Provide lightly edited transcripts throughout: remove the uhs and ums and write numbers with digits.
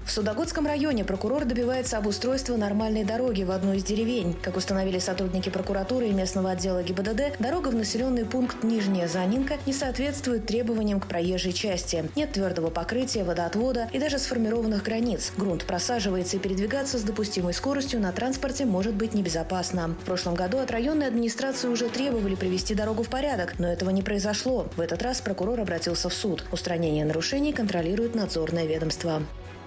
В Судогодском районе прокурор добивается обустройства нормальной дороги в одной из деревень. Как установили сотрудники прокуратуры и местного отдела ГИБДД, дорога в населенный пункт Нижняя Занинка не соответствует требованиям к проезжей части. Нет твердого покрытия, водоотвода и даже сформированных границ. Грунт просаживается, и передвигаться с допустимой скоростью на транспорте может быть небезопасно. В прошлом году от районной администрации уже требовали привести дорогу в порядок, но этого не произошло. В этот раз прокурор обратился в суд. Устранение нарушений контролирует надзорное ведомство.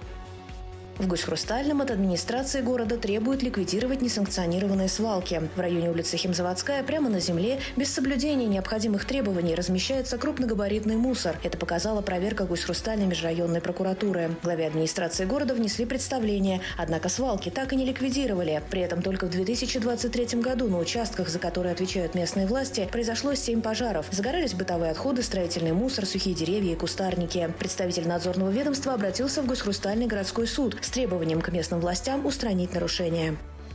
В Гусь-Хрустальном от администрации города требуют ликвидировать несанкционированные свалки. В районе улицы Химзаводская прямо на земле без соблюдения необходимых требований размещается крупногабаритный мусор. Это показала проверка Гусь-Хрустальной межрайонной прокуратуры. Главе администрации города внесли представление, однако свалки так и не ликвидировали. При этом только в 2023 году на участках, за которые отвечают местные власти, произошло 7 пожаров. Загорались бытовые отходы, строительный мусор, сухие деревья и кустарники. Представитель надзорного ведомства обратился в Гусь-Хрустальный городской суд с требованием к местным властям устранить нарушения.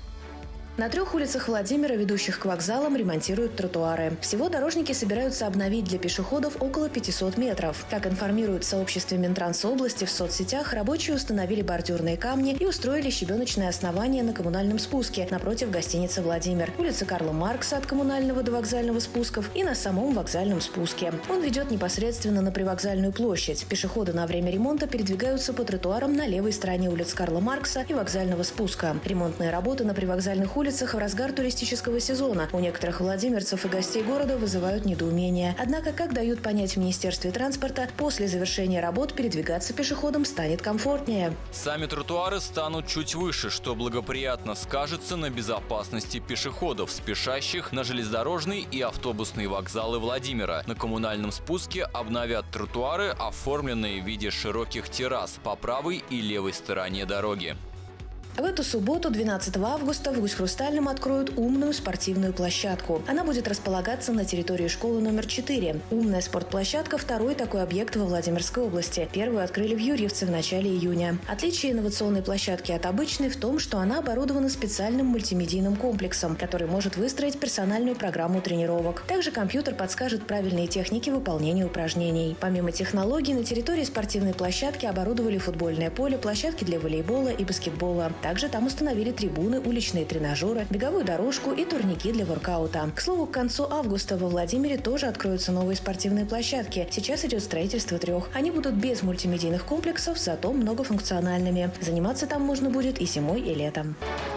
На 3 улицах Владимира, ведущих к вокзалам, ремонтируют тротуары. Всего дорожники собираются обновить для пешеходов около 500 метров. Как информируют в сообществе Минтранса области в соцсетях, рабочие установили бордюрные камни и устроили щебеночное основание на коммунальном спуске напротив гостиницы «Владимир», улицы Карла Маркса от коммунального до вокзального спусков и на самом вокзальном спуске. Он ведет непосредственно на привокзальную площадь. Пешеходы на время ремонта передвигаются по тротуарам на левой стороне улиц Карла Маркса и вокзального спуска. Ремонтные работы на привокзальных улицах в разгар туристического сезона. У некоторых владимирцев и гостей города вызывают недоумение. Однако, как дают понять в Министерстве транспорта, после завершения работ передвигаться пешеходам станет комфортнее. Сами тротуары станут чуть выше, что благоприятно скажется на безопасности пешеходов, спешащих на железнодорожные и автобусные вокзалы Владимира. На коммунальном спуске обновят тротуары, оформленные в виде широких террас по правой и левой стороне дороги. В эту субботу, 12 августа, в Гусь-Хрустальном откроют умную спортивную площадку. Она будет располагаться на территории школы номер 4. Умная спортплощадка – второй такой объект во Владимирской области. Первую открыли в Юрьевце в начале июня. Отличие инновационной площадки от обычной в том, что она оборудована специальным мультимедийным комплексом, который может выстроить персональную программу тренировок. Также компьютер подскажет правильные техники выполнения упражнений. Помимо технологий, на территории спортивной площадки оборудовали футбольное поле, площадки для волейбола и баскетбола. Также там установили трибуны, уличные тренажеры, беговую дорожку и турники для воркаута. К слову, к концу августа во Владимире тоже откроются новые спортивные площадки. Сейчас идет строительство 3. Они будут без мультимедийных комплексов, зато многофункциональными. Заниматься там можно будет и зимой, и летом.